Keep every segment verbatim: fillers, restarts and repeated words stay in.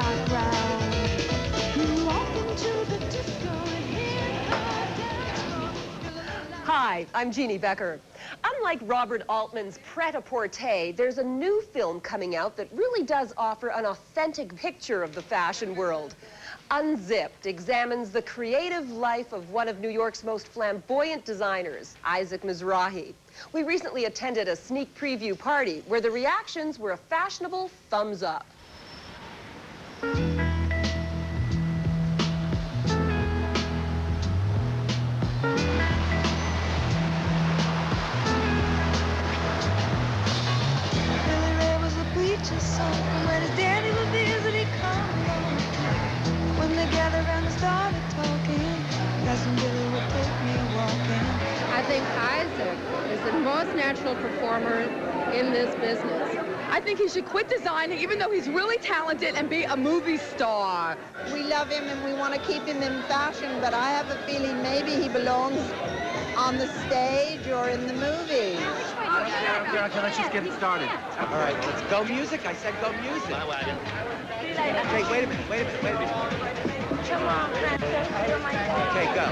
background. You walk into the disco and hear the dance. Hi, I'm Jeannie Becker. Unlike Robert Altman's Pret-a-Porter, there's a new film coming out that really does offer an authentic picture of the fashion world. Unzipped examines the creative life of one of New York's most flamboyant designers, Isaac Mizrahi. We recently attended a sneak preview party where the reactions were a fashionable thumbs up. When his daddy would visit, he'd come along. When they gathered around and started talking, Cousin Billy would take me walking. I think Isaac is the most natural performer in this business. I think he should quit designing, even though he's really talented, and be a movie star. We love him and we want to keep him in fashion, but I have a feeling maybe he belongs on the stage or in the movie. Yeah, okay, let's just get it started. All right, let's go music. I said go music. My wagon. Hey, wait a minute, wait a minute, wait a minute. Come on, Princess, you're my dad. Okay, go.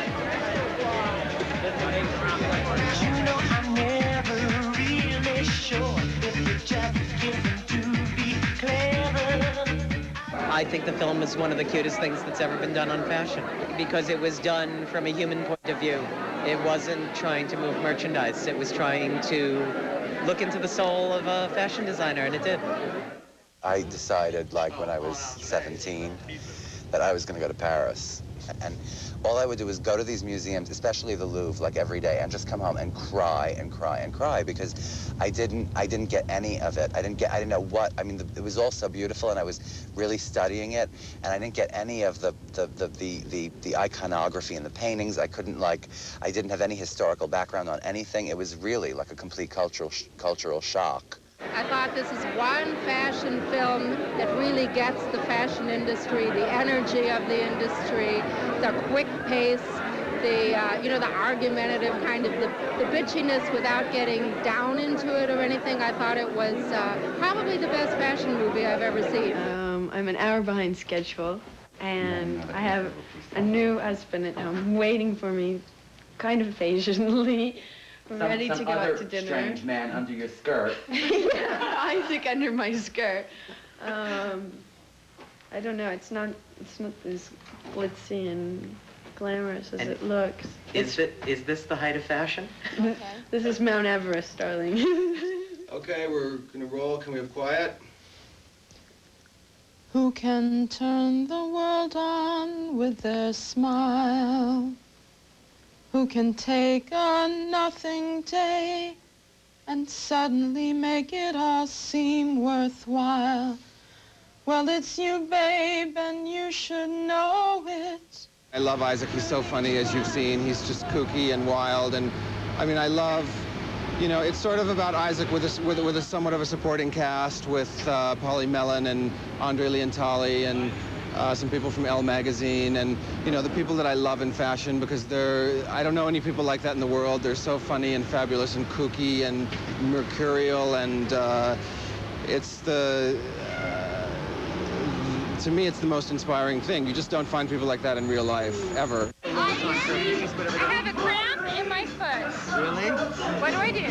You know I'm never really sure if you're just giving to be clever. I think the film is one of the cutest things that's ever been done on fashion because it was done from a human point of view. It wasn't trying to move merchandise. It was trying to look into the soul of a fashion designer, and it did. I decided, like, when I was seventeen, that I was going to go to Paris. And all I would do was go to these museums, especially the Louvre, like every day, and just come home and cry and cry and cry because I didn't, I didn't get any of it. I didn't get, I didn't know what. I mean, the, it was all so beautiful, and I was really studying it, and I didn't get any of the the the the the, the iconography and the paintings. I couldn't like, I didn't have any historical background on anything. It was really like a complete cultural sh cultural shock. I thought this is one fashion film that really gets the fashion industry, the energy of the industry, the quick pace, the, uh, you know, the argumentative kind of, the, the bitchiness without getting down into it or anything. I thought it was uh, probably the best fashion movie I've ever seen. Um, I'm an hour behind schedule, and I have a new husband at home waiting for me kind of impatiently. Some, ready some to go other out to dinner. strange man under your skirt. Yeah, Isaac under my skirt. Um, I don't know. It's not. It's not as glitzy and glamorous as And it looks. Is it? Is this the height of fashion? Okay. This is Mount Everest, darling. Okay, we're gonna roll. Can we have quiet? Who can turn the world on with their smile? Who can take a nothing day and suddenly make it all seem worthwhile? Well, it's you, babe, and you should know it. I love Isaac. He's so funny, as you've seen. He's just kooky and wild, and I mean, I love, you know, it's sort of about Isaac with a, with, a, with a somewhat of a supporting cast with uh, Polly Mellon and Andre Leontali and Uh, some people from Elle magazine, and you know, the people that I love in fashion, because they're, I don't know any people like that in the world. They're so funny and fabulous and kooky and mercurial, and uh, it's the, uh, to me, it's the most inspiring thing. You just don't find people like that in real life, ever. I have a cramp in my foot. Really? What do I do?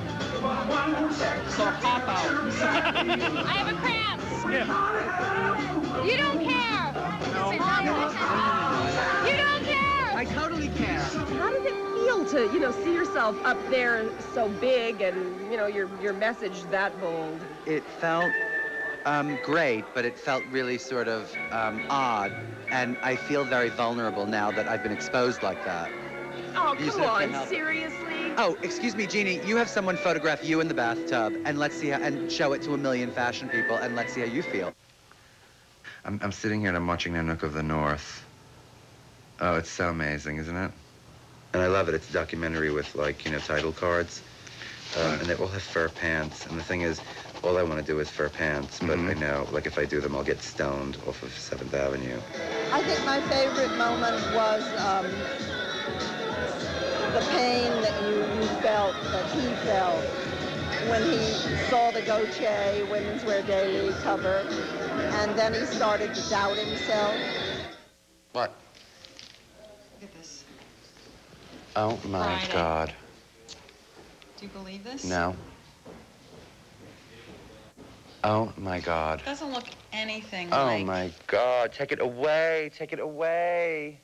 So pop out. I have a cramp. Yeah. You don't care. No. You don't care. I totally care. How does it feel to, you know, see yourself up there so big and, you know, your, your message that bold? It felt um, great, but it felt really sort of um, odd, and I feel very vulnerable now that I've been exposed like that. Oh, You come said on, can't help it. seriously? Oh, excuse me, Jeannie, you have someone photograph you in the bathtub, and let's see how, and show it to a million fashion people, and let's see how you feel. I'm, I'm sitting here and I'm watching Nanook of the North. Oh, it's so amazing, isn't it? And I love it. It's a documentary with, like, you know, title cards. Um, and they all have fur pants. And the thing is, all I want to do is fur pants. But mm-hmm. I know, like, if I do them, I'll get stoned off of seventh Avenue. I think my favorite moment was um, the pain that you, you felt, that he felt when he saw the Gautier Women's Wear Daily cover, and then he started to doubt himself. What? Look at this. Oh, my Friday. God. Do you believe this? No. Oh, my God. It doesn't look anything Oh, like... my God. Take it away. Take it away.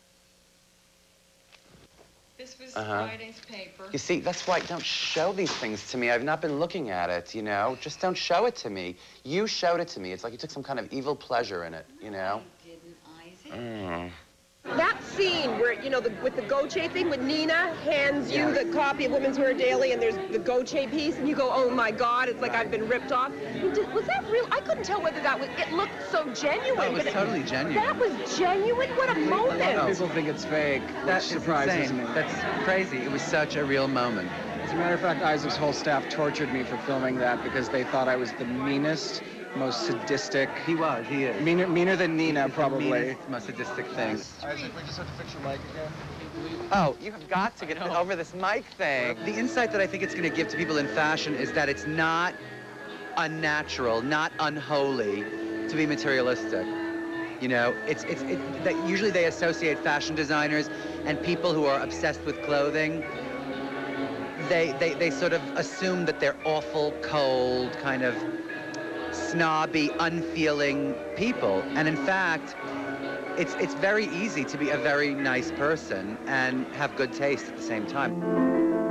This was Uh-huh. Friday's paper. You see, that's why don't show these things to me. I've not been looking at it, you know? Just don't show it to me. You showed it to me. It's like you took some kind of evil pleasure in it, you know? I didn't, Isaac. Mm. That scene where, you know, the, with the Gautier thing, when Nina hands you the copy of Women's Wear Daily and there's the Gautier piece, and you go, oh my God, it's like I've been ripped off. Did, was that real? I couldn't tell whether that was, it looked so genuine. Oh, it was but totally genuine. That was genuine? What a moment. A lot of people think it's fake, That which is surprises insane. me. That's crazy. It was such a real moment. As a matter of fact, Isaac's whole staff tortured me for filming that because they thought I was the meanest, most sadistic. He was. He is. Meaner, meaner than Nina, It's the probably. meanest, most sadistic thing. Isaac, we just have to fix your mic again. Oh, you have got to get over this mic thing. The insight that I think it's going to give to people in fashion is that it's not unnatural, not unholy to be materialistic. You know, it's it's it, that usually they associate fashion designers and people who are obsessed with clothing. They they they sort of assume that they're awful, cold, kind of snobby, unfeeling people. And in fact, it's it's very easy to be a very nice person and have good taste at the same time.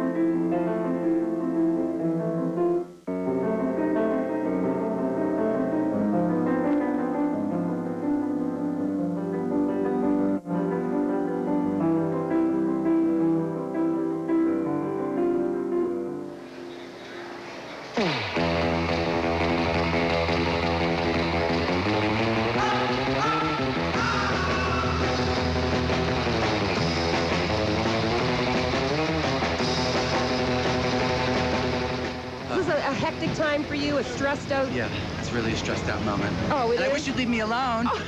Was this a, a hectic time for you, a stressed out? Yeah, it's really a stressed out moment. Oh, it and I is? wish you'd leave me alone. Oh.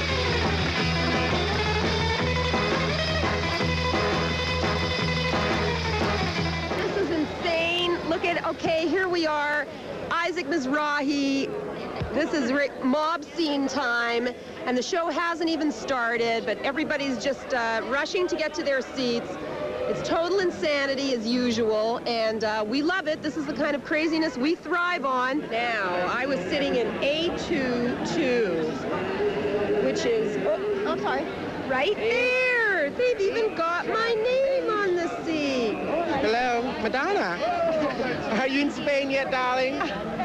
This is insane. Look at, okay, here we are. Isaac Mizrahi. This is re- mob scene time, and the show hasn't even started, but everybody's just uh, rushing to get to their seats. It's total insanity as usual, and uh, we love it. This is the kind of craziness we thrive on. Now, I was sitting in A twenty-two, which is, oh, oh sorry, right there. They've even got my name on the seat. Hello, Madonna. Are you in Spain yet, darling?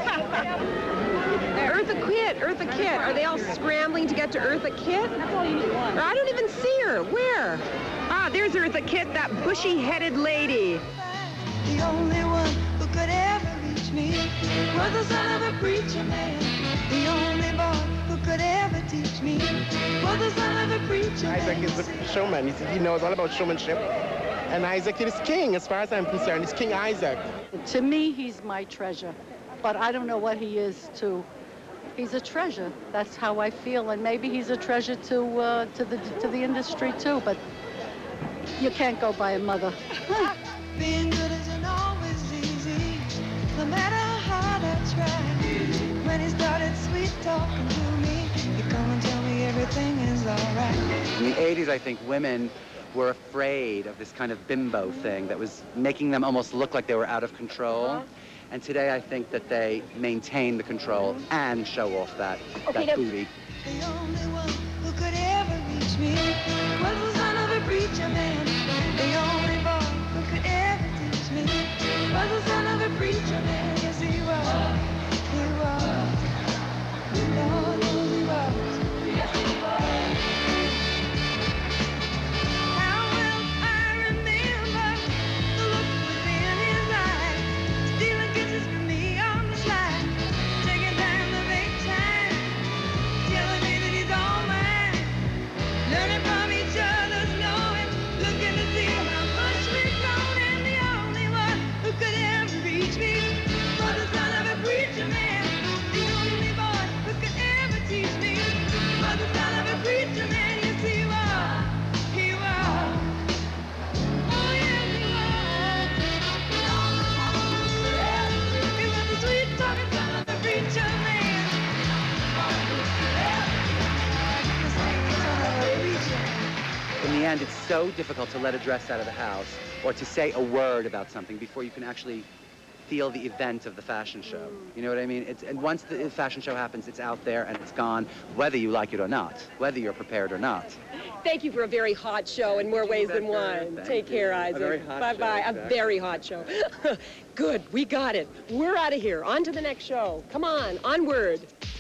Eartha Kitt, Eartha Kitt. Are they all scrambling to get to Eartha Kitt? Or I don't even see her. Where? Ah, there's Eartha Kitt, that bushy-headed lady. The only one who could ever reach me was the son of a preacher man. The only boy who could ever teach me was the son of a preacher man. Isaac is a showman. He, he knows all about showmanship. And Isaac is king, as far as I'm concerned. He's King Isaac. To me, he's my treasure. But I don't know what he is to. He's a treasure. That's how I feel. And maybe he's a treasure to uh, to the to the industry too. But you can't go by a mother. Being good isn't always easy, no matter how hard I try. When he started sweet talking to me, he'd come and tell me everything is all right. In the eighties, I think women were afraid of this kind of bimbo thing that was making them almost look like they were out of control. Uh-huh. And today, I think that they maintain the control and show off that, Okay, that now- booty. The only one who could ever reach me was the son of a preacher man. The only boy who could ever teach me was the son of a preacher man. Yes, he was. He was. Lord, yes, he was. Yes, he was. How will I remember the look within his eyes, stealing kisses from me on the slide, taking time to make time, telling me that he's all mine, learning understand it's so difficult to let a dress out of the house or to say a word about something before you can actually feel the event of the fashion show. You know what I mean? It's, and once the fashion show happens, it's out there and it's gone, whether you like it or not, whether you're prepared or not. Thank you for a very hot show in more ways than one. Thank Take you. care, A Isaac. very hot Bye-bye. show, A exactly. very hot show. Good, we got it. We're out of here. On to the next show. Come on, onward.